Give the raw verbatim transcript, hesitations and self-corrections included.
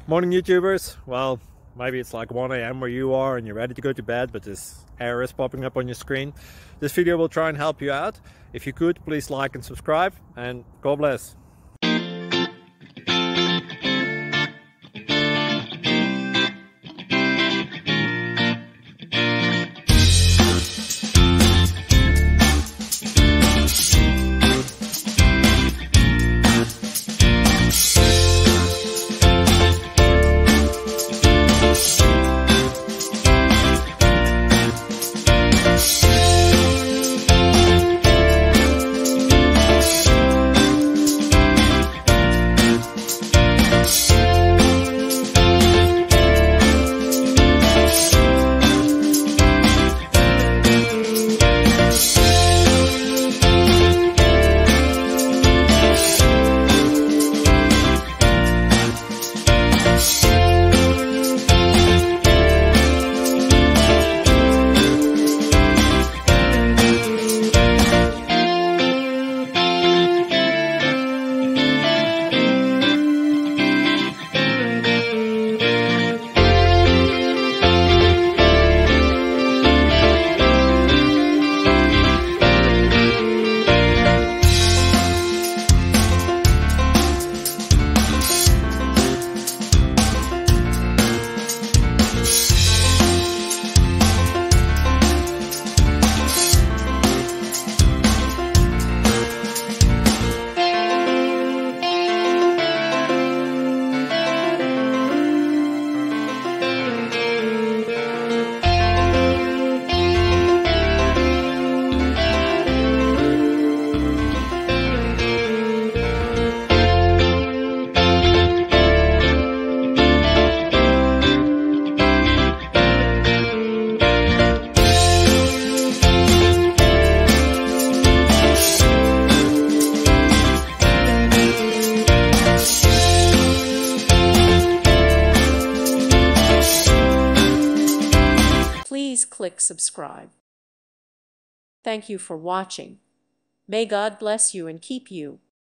Morning YouTubers. Well, maybe it's like one A M where you are and you're ready to go to bed, but this error is popping up on your screen. This video will try and help you out. If you could, please like and subscribe, and God bless. Please click subscribe. Thank you for watching. May God bless you and keep you.